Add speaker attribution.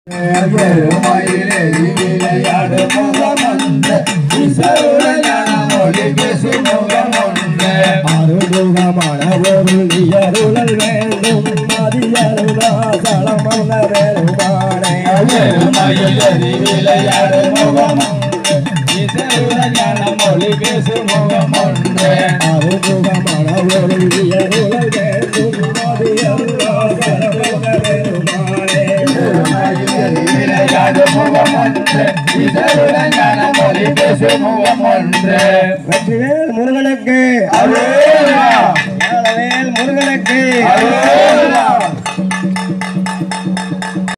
Speaker 1: விளையாடு முகமொன்று மொழி பேசு முகமொன்று அருமுகமான பொருள் அருளல் வேண்டும் மதியருளாசலமல்ல வேறுபாடே விளையாடு முகமொன்று மொழி பேசு முகமொன்று அருமுகமான பொருள் அருளல் வேண்டும் மதியருளாசலமல்ல வேறுபாடே விளையாடு முகமொன்று இதருடன் மொழி பேசு முகமொன்று வெற்றிவேல் முருகனுக்கு முருகனுக்கு